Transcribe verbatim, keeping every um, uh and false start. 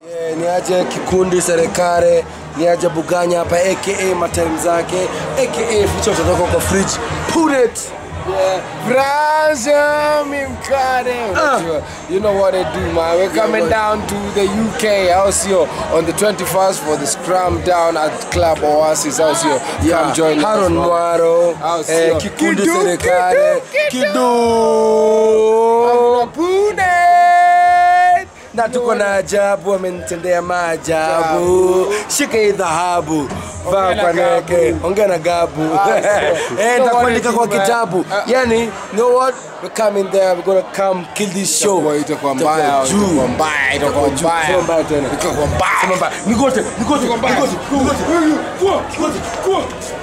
Yeah, ni aje kikundi serikali, ni aje Buganya hapa aka matime zake aka ficho kutoka kwa fridge. Put it. Yeah, Brazil, uh. You know what they do, man. We're coming down to the U K also on the twenty-first for the SCRUMDOWN at Club OASIS also. Yeah. Come join us. Haron Mwaro, eh, kikundi serikali, kidu. Na tuko na ajabu, amenitendea maajabu. Shika hii dhahabu, vaa kwa neke, ongea na gabu. Eh, nitakuandika kwa kitabu. Yani, you know what? We're coming there, we're gonna come kill this show. Itakuwa mbaya, itakuwa mbaya, itakuwa mbaya. Itakuwa mbaya tena. Itakuwa mbaya. Nigote, nigote, nigote, nigote, nigote, nigote,